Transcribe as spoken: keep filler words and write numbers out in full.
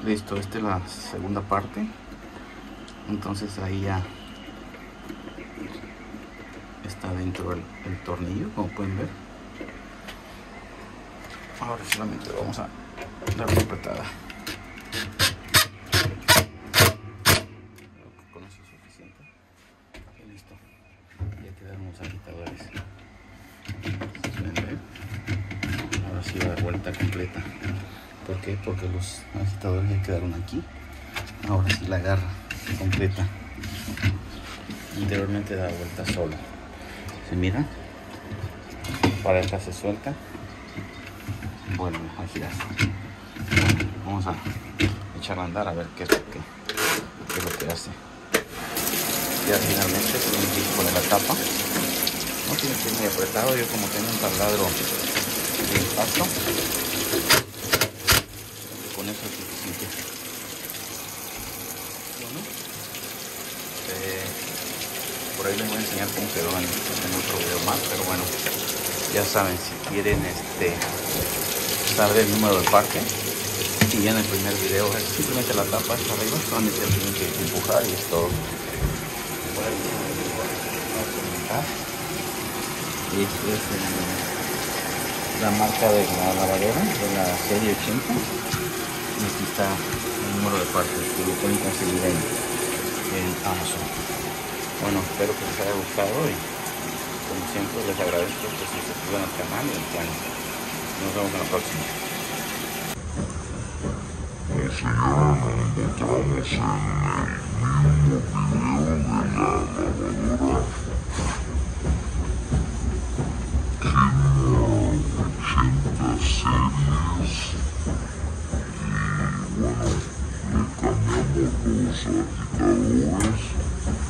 Listo, esta es la segunda parte. Entonces ahí ya está dentro el, el tornillo, como pueden ver. Ahora solamente vamos a dar una apretada. Creo que con eso es suficiente. Y listo. Ya quedaron los agitadores. ¿Pueden ver? Ahora sí va de vuelta completa. ¿Por qué? Porque los agitadores ya quedaron aquí. Ahora sí la agarra completa. Anteriormente da vuelta solo. ¿Se miran? Para acá se suelta. Vuelve a girar. Bueno, vamos a echar a andar a ver qué es lo que, qué es lo que hace. Ya finalmente se tiene que poner la tapa. No tiene que ir muy apretado. Yo como tengo un taladro de impacto, con eso es suficiente. Bueno, eh, por ahí les voy a enseñar cómo quedó en, en otro video más, pero bueno, ya saben, si quieren este saber el número de parte, y ya en el primer video es simplemente la tapa está arriba, solamente tienen que empujar y es todo. Y esto es el, la marca de la lavadora de la serie ochenta, y aquí está el número de partes que lo pueden conseguir en, en Amazon. Bueno, espero que les haya gustado y como siempre les agradezco que se suscriban al canal y al canal. Nos vemos en la próxima. Como señora, nos encontramos en el mismo video de la lavadora Kenmore ochenta series, y bueno, le cambiamos los agitadores